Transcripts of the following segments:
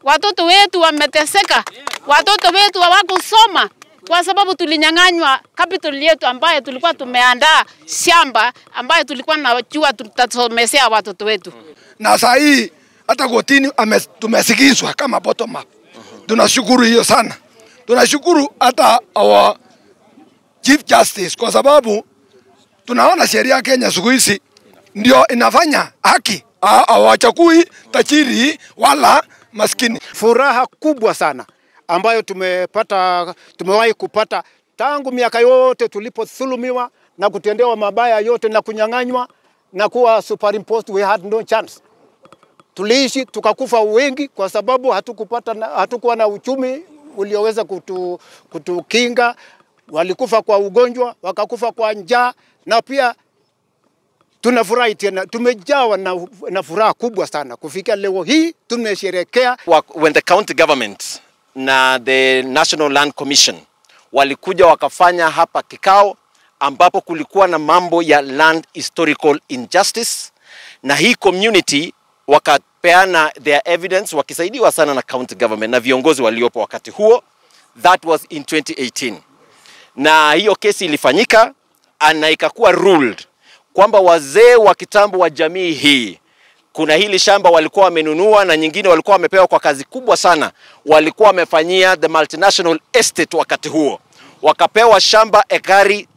Watoto wetu wameteseka. Watoto wetu hawakusoma kwa sababu tulinyang'anywa capital yetu ambayo tulikuwa tumeandaa shamba ambayo tulikuwa tunajua tutasomesea watoto wetu. Na saa hii hata kotini tumesikizwa kama bottom up. Tunashukuru hiyo sana. Tunashukuru hata our Chief Justice kwa sababu tunaona sheria ya Kenya siku hizi ndio inafanya haki. Hawachagui tajiri wala maskini. Furaha kubwa sana ambayo tumewahi kupata tangu miaka yote tulipodhulumiwa na kutendewa mabaya yote na kunyang'anywa na kuwa superimposed. We had no chance. Tuliishi tukakufa wengi kwa sababu hatukuwa na uchumi ulioweza kutukinga. Walikufa kwa ugonjwa, wakakufa kwa njaa, na pia tunafurahi tena, tumejawa na furaha kubwa sana kufikia leo hii tumesherehekea. When the county government na the National Land Commission walikuja wakafanya hapa kikao ambapo kulikuwa na mambo ya land historical injustice, na hii community wakapeana their evidence wakisaidiwa sana na county government na viongozi waliopo wakati huo. That was in 2018. Na hiyo kesi ilifanyika na ikakuwa ruled kwamba wazee wa kitambo wa jamii hii, kuna hili shamba walikuwa wamenunua na nyingine walikuwa wamepewa kwa kazi kubwa sana, walikuwa wamefanyia the multinational estate wakati huo. Wakapewa shamba hekari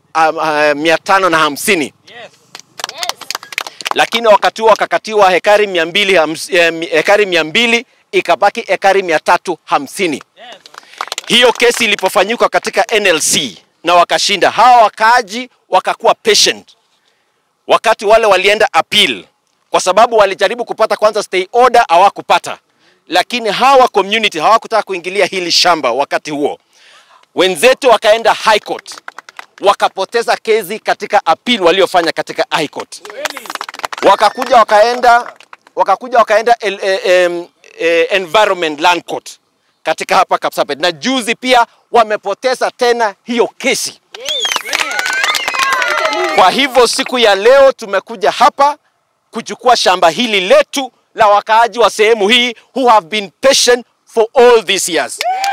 550. Yes. Lakini wakati huo wakakatiwa hekari 200, ikabaki hekari 350. Yes. Hiyo kesi ilipofanyika katika NLC na wakashinda, hawa wakaaji wakakuwa patient. Wakati wale walienda appeal kwa sababu walijaribu kupata kwanza stay order, hawakupata. Lakini hawa community hawakutaka kuingilia hili shamba wakati huo. Wenzetu wakaenda high court, wakapoteza kesi katika appeal waliofanya katika high court. Wakakuja wakaenda environment land court katika hapa Kapsabet, na juzi pia wamepoteza tena hiyo kesi. Kwa hivyo siku ya leo tumekuja hapa kuchukua shamba hili letu la wakaaji wa sehemu hii who have been patient for all these years.